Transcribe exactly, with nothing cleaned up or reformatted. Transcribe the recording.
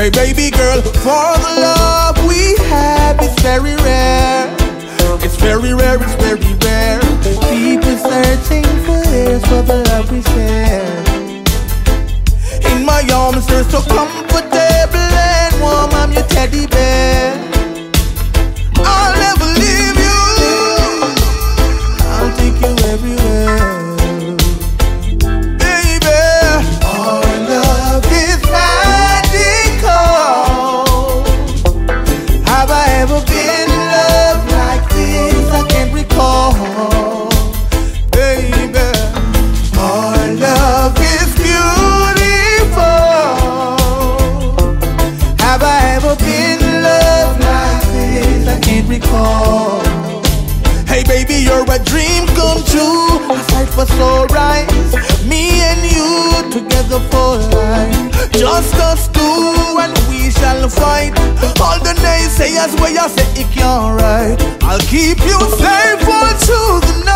Hey baby girl, for the love we have is very rare. It's very rare, it's very rare. People searching for years for the love we share. In my arms you're so comfortable and warm, I'm your teddy bear. I'll never leave you, I'll take you everywhere. Baby, our love is magical. Have I ever been in love like this? I can't recall. Baby, our love is beautiful. Have I ever been in love like this? I can't recall. Hey baby, you're a dream come true. A sight for so right. Me and you together for life. Just us two and we shall fight. All the naysayers where you say it can't right. I'll keep you safe all through the night.